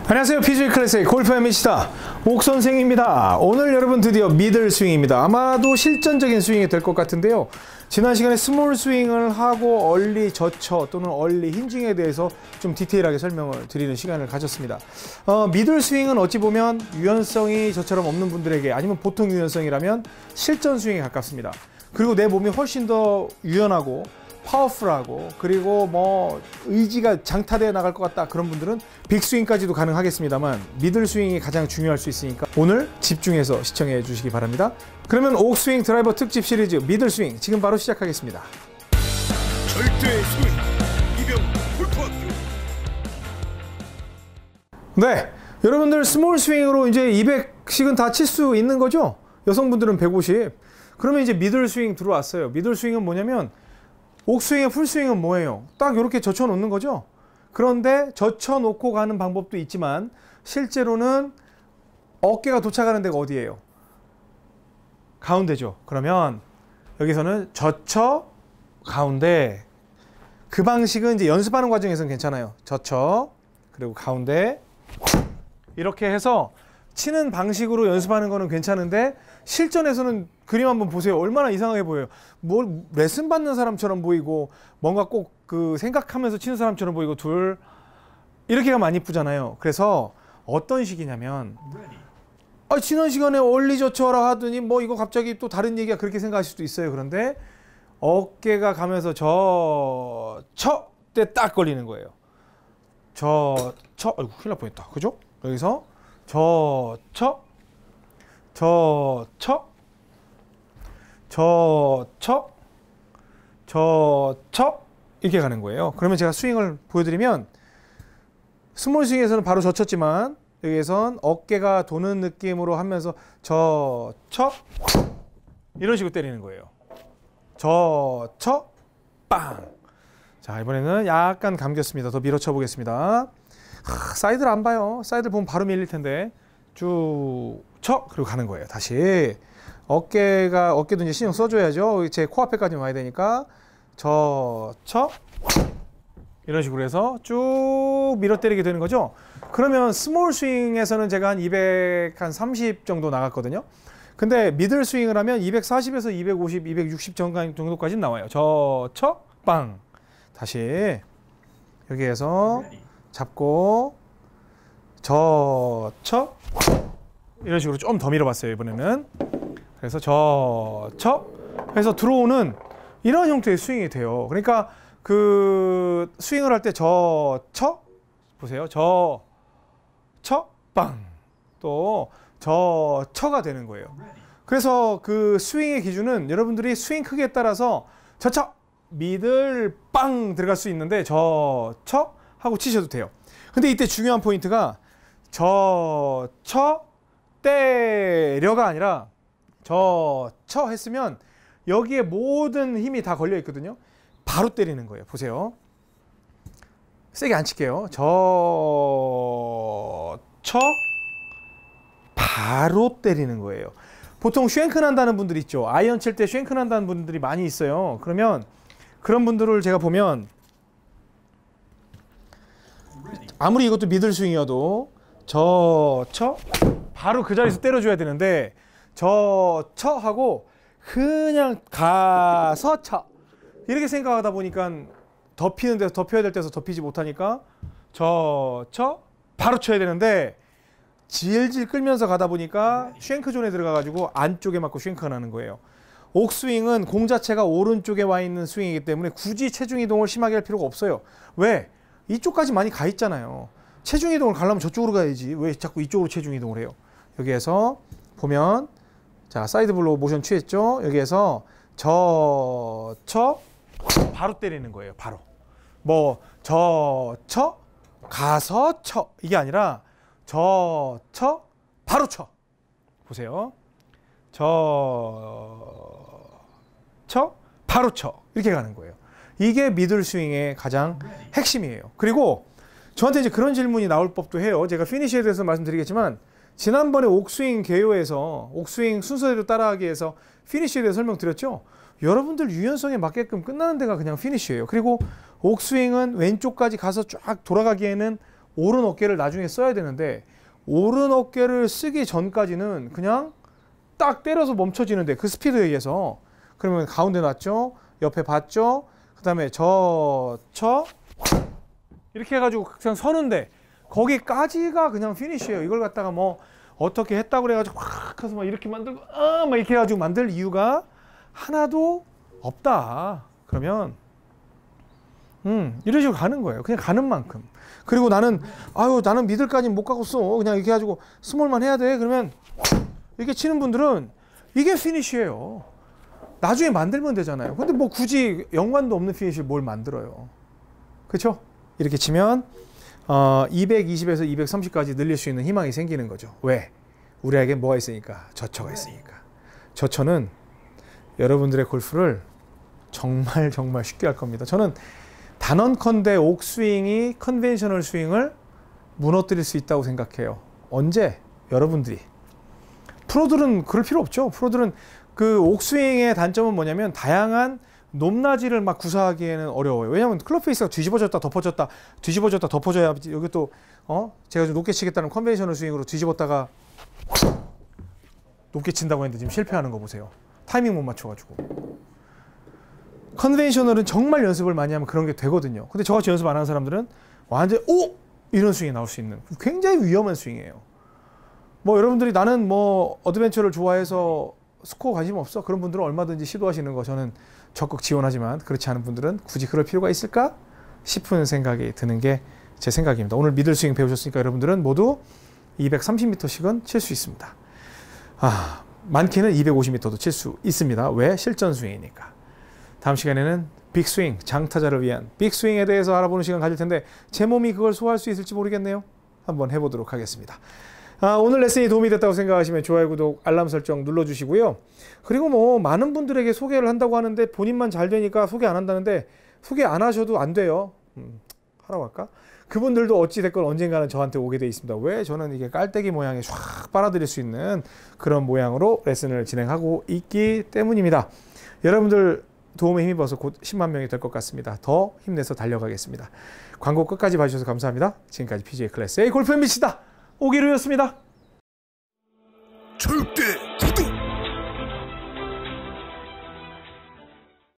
안녕하세요. PGA 클래스의 골프의 미치다 옥선생입니다. 오늘 여러분 드디어 미들 스윙입니다. 아마도 실전적인 스윙이 될 것 같은데요. 지난 시간에 스몰 스윙을 하고 얼리 저처 또는 얼리 힌징에 대해서 좀 디테일하게 설명을 드리는 시간을 가졌습니다. 미들 스윙은 어찌 보면 유연성이 저처럼 없는 분들에게, 아니면 보통 유연성이라면 실전 스윙에 가깝습니다. 그리고 내 몸이 훨씬 더 유연하고 파워풀하고, 그리고 뭐 의지가 장타되어 나갈 것 같다, 그런 분들은 빅스윙까지도 가능하겠습니다만 미들 스윙이 가장 중요할 수 있으니까 오늘 집중해서 시청해 주시기 바랍니다. 그러면 옥스윙 드라이버 특집 시리즈 미들 스윙 지금 바로 시작하겠습니다. 절대 스윙 이병 골프학교. 네, 여러분들 스몰 스윙으로 이제 200씩은 다 칠 수 있는 거죠? 여성분들은 150. 그러면 이제 미들 스윙 들어왔어요. 미들 스윙은 뭐냐면, 옥스윙의 풀스윙은 뭐예요? 딱 이렇게 젖혀 놓는 거죠. 그런데 젖혀 놓고 가는 방법도 있지만 실제로는 어깨가 도착하는 데가 어디예요? 가운데죠. 그러면 여기서는 젖혀 가운데, 그 방식은 이제 연습하는 과정에서는 괜찮아요. 젖혀 그리고 가운데, 이렇게 해서 치는 방식으로 연습하는 거는 괜찮은데 실전에서는 그림 한번 보세요. 얼마나 이상하게 보여요. 뭘 레슨 받는 사람처럼 보이고, 뭔가 꼭 그 생각하면서 치는 사람처럼 보이고, 둘 이렇게가 많이 이쁘잖아요. 그래서 어떤 식이냐면, 지난 시간에 얼리 저처라 하더니 뭐 이거 갑자기 또 다른 얘기야, 그렇게 생각하실 수도 있어요. 그런데 어깨가 가면서 저처 때 딱 걸리는 거예요. 저처, 아이고 큰일 날 뻔했다. 그죠? 여기서 저처, 저처, 저처, 저처, 이렇게 가는 거예요. 그러면 제가 스윙을 보여드리면, 스몰 스윙에서는 바로 젖혔지만 여기에선 어깨가 도는 느낌으로 하면서 저처, 이런 식으로 때리는 거예요. 저처, 빵. 자, 이번에는 약간 감겼습니다. 더 밀어쳐 보겠습니다. 사이드를 안 봐요. 사이드를 보면 바로 밀릴 텐데 쭉 쳐, 그리고 가는 거예요. 다시 어깨도 이제 신경 써줘야죠. 제 코앞에까지 와야 되니까 쳐, 이런 식으로 해서 쭉 밀어 때리게 되는 거죠. 그러면 스몰 스윙에서는 제가 한 230 정도 나갔거든요. 근데 미들 스윙을 하면 240에서 250, 260 정도까지 나와요. 쳐, 빵. 다시 여기에서 잡고 쳐, 이런 식으로 좀 더 밀어봤어요, 이번에는. 그래서 쳐 해서 들어오는 이런 형태의 스윙이 돼요. 그러니까 그 스윙을 할 때 쳐 보세요. 쳐, 빵. 또 쳐가 되는 거예요. 그래서 그 스윙의 기준은 여러분들이 스윙 크기에 따라서 저쳐, 미들, 빵 들어갈 수 있는데 저쳐 하고 치셔도 돼요. 근데 이때 중요한 포인트가 저쳐 때려가 아니라 저쳐 했으면 여기에 모든 힘이 다 걸려 있거든요. 바로 때리는 거예요. 보세요. 세게 안 칠게요. 저쳐 바로 때리는 거예요. 보통 쉔크 난다는 분들 있죠. 아이언 칠 때 쉔크 난다는 분들이 많이 있어요. 그러면 그런 분들을 제가 보면, 아무리 이것도 미들 스윙이어도 저쳐 바로 그 자리에서 때려줘야 되는데, 저쳐 하고 그냥 가서 쳐, 이렇게 생각하다 보니까 덮이는 데서 덮여야 될 때서 덮이지 못하니까 저쳐 바로 쳐야 되는데, 질질 끌면서 가다 보니까 쉔크 존에 들어가가지고 안쪽에 맞고 쉔크가 나는 거예요. 옥스윙은 공 자체가 오른쪽에 와 있는 스윙이기 때문에 굳이 체중 이동을 심하게 할 필요가 없어요. 왜? 이쪽까지 많이 가 있잖아요. 체중 이동을 가려면 저쪽으로 가야지 왜 자꾸 이쪽으로 체중 이동을 해요? 여기에서 보면, 자, 사이드 블로우 모션 취했죠? 여기에서 저쳐 바로 때리는 거예요. 바로. 뭐 저쳐 가서 쳐, 이게 아니라 저쳐 바로 쳐. 보세요. 저쳐 바로 쳐, 이렇게 가는 거예요. 이게 미들 스윙의 가장 핵심이에요. 그리고 저한테 이제 그런 질문이 나올 법도 해요. 제가 피니시에 대해서 말씀드리겠지만, 지난번에 옥스윙 개요에서 옥스윙 순서대로 따라하기 위해서 피니시에 대해서 설명드렸죠. 여러분들 유연성에 맞게끔 끝나는 데가 그냥 피니시예요. 그리고 옥스윙은 왼쪽까지 가서 쫙 돌아가기에는 오른 어깨를 나중에 써야 되는데 오른 어깨를 쓰기 전까지는 그냥 딱 때려서 멈춰지는데 그 스피드에 의해서 그러면 가운데 놨죠. 옆에 봤죠. 그 다음에 저 이렇게 해가지고 그냥 서는데 거기까지가 그냥 피니쉬예요. 이걸 갖다가 뭐 어떻게 했다고 그래가지고 확 해서 막 이렇게 만들고 막 이렇게 해가지고 만들 이유가 하나도 없다. 그러면 이런 식으로 가는 거예요. 그냥 가는 만큼. 그리고 나는 미들까지 못 가겠어. 그냥 이렇게 해가지고 스몰만 해야 돼. 그러면 이렇게 치는 분들은 이게 피니쉬예요. 나중에 만들면 되잖아요. 근데 뭐 굳이 연관도 없는 피니쉬를 뭘 만들어요. 그렇죠? 이렇게 치면 220에서 230까지 늘릴 수 있는 희망이 생기는 거죠. 왜? 우리에게 뭐가 있으니까? 저처가 있으니까. 저처는 여러분들의 골프를 정말 쉽게 할 겁니다. 저는 단언컨대 옥스윙이 컨벤셔널 스윙을 무너뜨릴 수 있다고 생각해요. 언제? 여러분들이. 프로들은 그럴 필요 없죠. 프로들은 그 옥스윙의 단점은 뭐냐면 다양한 높낮이를 막 구사하기에는 어려워요. 왜냐하면 클럽 페이스가 뒤집어졌다 덮어졌다 뒤집어졌다 덮어져야 여기 또 제가 좀 높게 치겠다는 컨벤셔널 스윙으로 뒤집었다가 높게 친다고 했는데 지금 실패하는 거 보세요. 타이밍 못 맞춰가지고. 컨벤셔널은 정말 연습을 많이 하면 그런 게 되거든요. 근데 저같이 연습 안 하는 사람들은 완전 이런 스윙이 나올 수 있는 굉장히 위험한 스윙이에요. 뭐 여러분들이 나는 뭐 어드벤처를 좋아해서 스코어 관심 없어. 그런 분들은 얼마든지 시도하시는 거 저는 적극 지원하지만 그렇지 않은 분들은 굳이 그럴 필요가 있을까 싶은 생각이 드는 게 제 생각입니다. 오늘 미들 스윙 배우셨으니까 여러분들은 모두 230m씩은 칠 수 있습니다. 많게는 250m도 칠 수 있습니다. 왜? 실전 스윙이니까. 다음 시간에는 빅스윙, 장타자를 위한 빅스윙에 대해서 알아보는 시간 가질 텐데 제 몸이 그걸 소화할 수 있을지 모르겠네요. 한번 해보도록 하겠습니다. 오늘 레슨이 도움이 됐다고 생각하시면 좋아요, 구독, 알람 설정 눌러주시고요. 그리고 뭐 많은 분들에게 소개를 한다고 하는데 본인만 잘 되니까 소개 안 한다는데 소개 안 하셔도 안 돼요. 하라고 할까? 그분들도 어찌됐건 언젠가는 저한테 오게 돼 있습니다. 왜? 저는 이게 깔때기 모양에 쫙 빨아들일 수 있는 그런 모양으로 레슨을 진행하고 있기 때문입니다. 여러분들 도움에 힘입어서 곧 10만 명이 될 것 같습니다. 더 힘내서 달려가겠습니다. 광고 끝까지 봐주셔서 감사합니다. 지금까지 PGA 클래스 A 골프 MBC다. 오기루였습니다. 절대